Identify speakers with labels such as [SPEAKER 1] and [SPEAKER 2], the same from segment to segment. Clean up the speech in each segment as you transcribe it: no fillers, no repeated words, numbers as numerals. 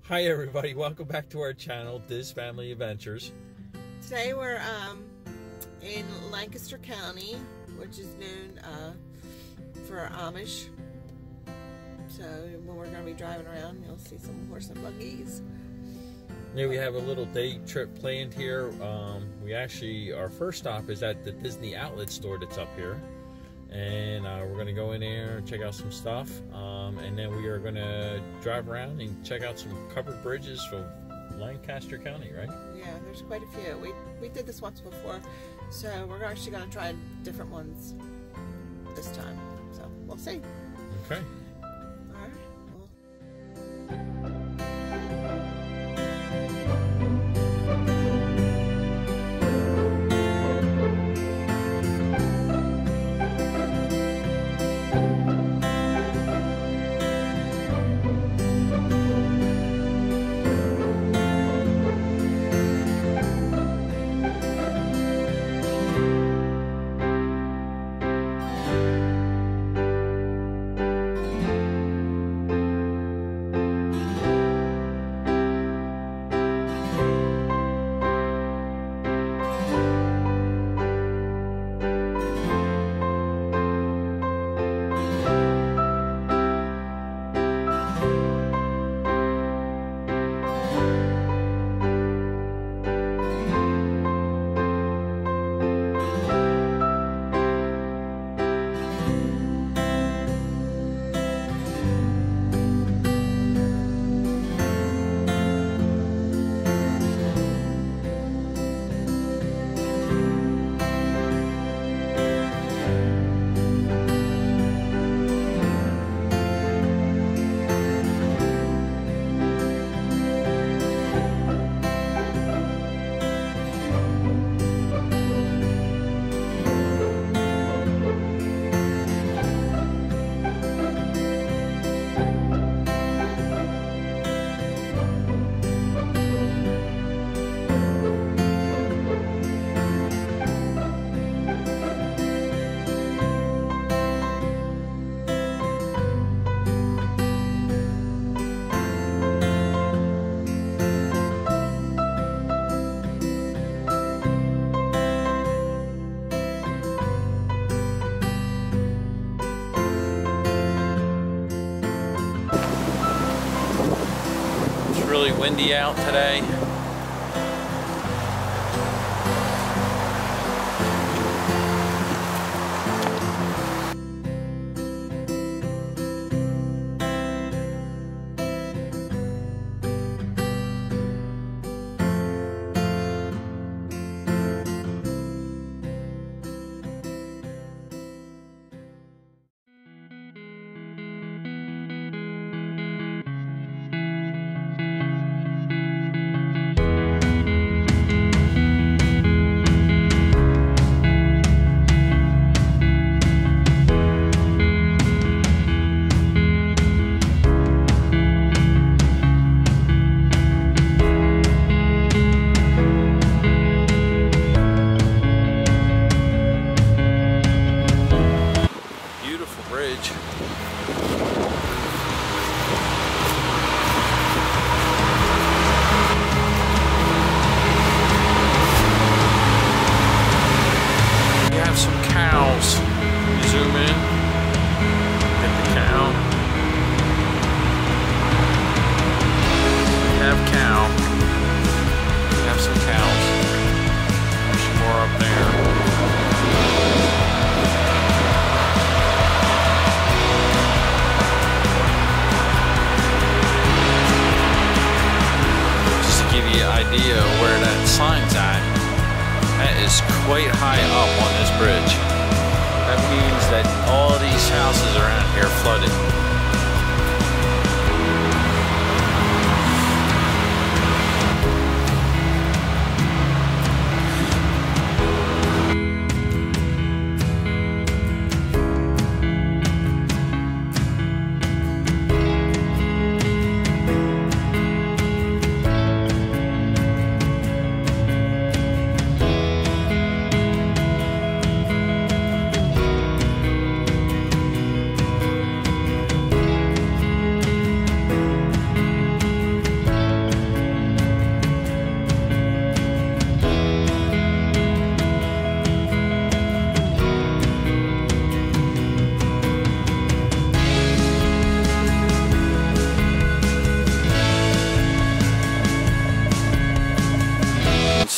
[SPEAKER 1] Hi everybody, welcome back to our channel, Diz Family Adventures.
[SPEAKER 2] Today we're in Lancaster County, which is known for Amish. So when we're going to be driving around, you'll see some horse and buggies.
[SPEAKER 1] Yeah, we have a little day trip planned here. Our first stop is at the Disney outlet store that's up here. And we're going to go in there and check out some stuff. And then we are going to drive around and check out some covered bridges from Lancaster County, right? Yeah,
[SPEAKER 2] there's quite a few. We did this once before, so we're actually going to try different ones this time. So we'll see.
[SPEAKER 1] Okay.
[SPEAKER 2] All right.
[SPEAKER 1] Really windy out today. Bridge. You have some cows. You zoom in, get the cow. You have cow. You have some cows. There's some more up there. Idea of where that sign's at. That is quite high up on this bridge. That means that all these houses around here flooded.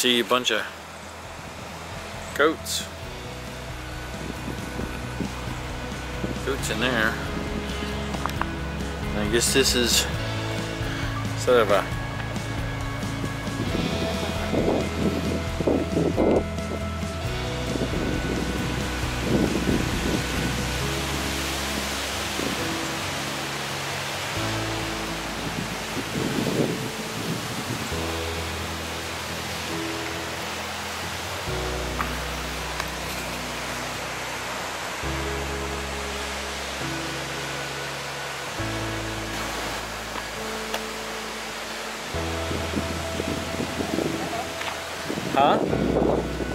[SPEAKER 1] see a bunch of goats. Goats in there. I guess this is sort of a huh?